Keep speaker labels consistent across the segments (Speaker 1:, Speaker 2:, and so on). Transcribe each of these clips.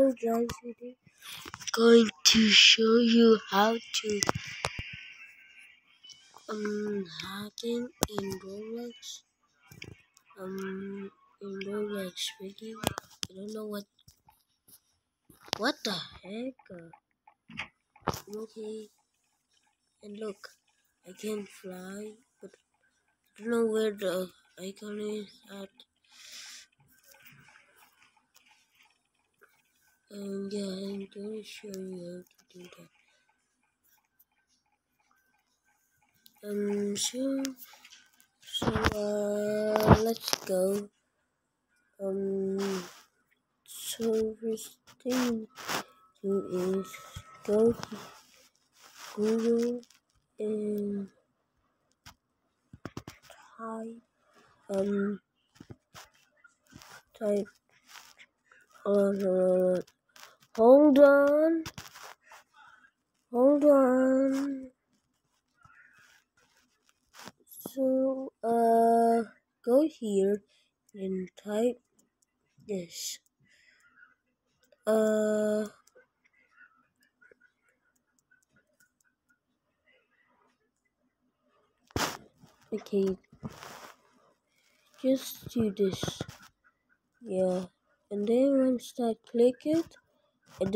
Speaker 1: guys, today going to show you how to hacking in Roblox. In Roblox piggy. I don't know what the heck. Okay, and look, I can fly, but I don't know where the icon is at. Yeah, I'm going to show you how to do that. Let's go. So first thing to do is go to Google and type type hold on. So go here and type this. Okay, just do this. Yeah, and then once that click it, and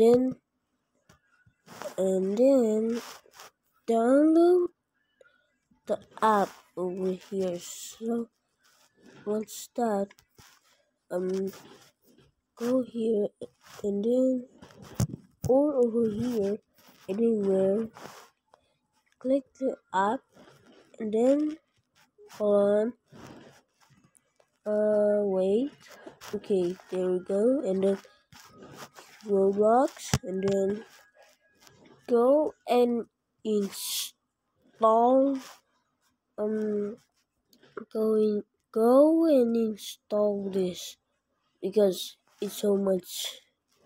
Speaker 1: then download the app over here. So once that go here and then or over here anywhere, click the app and then hold on, wait, okay, there we go, and then Roblox, and then go and install go and install this because it's so much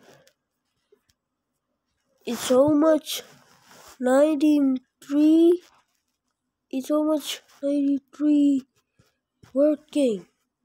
Speaker 1: 93 it's so much 93 working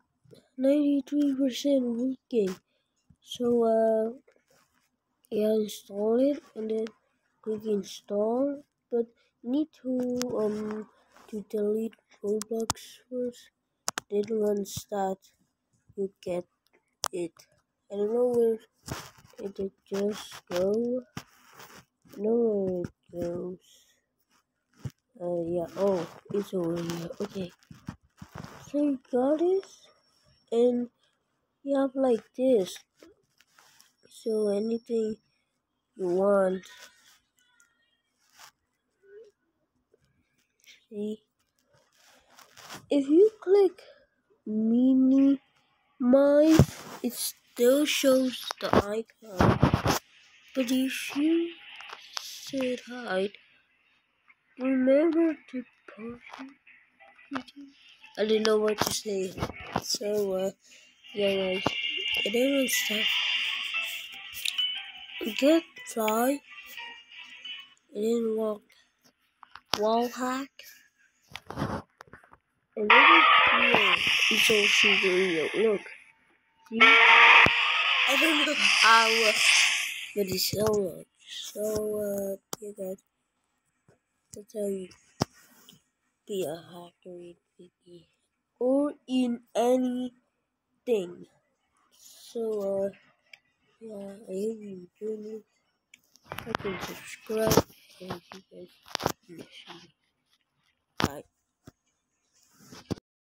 Speaker 1: 93% working. So yeah, install it and then click install, but you need to delete Roblox first. Then once that you get it, I don't know where it just go. I know where it goes. Yeah. Oh, it's over here. Okay. So you got it, and you have like this. So anything you want. See, if you click minimize, it still shows the icon. But if you said hide, remember to post it. I didn't know what to say. So yeah guys. And then once that get fly and then wall hack and then it's all super real. Look. See? I don't know how but it's so much. So yeah guys, that's how you be a hacker in piggy or in anything. So yeah, I hope you enjoyed it. I can subscribe and you guys listen.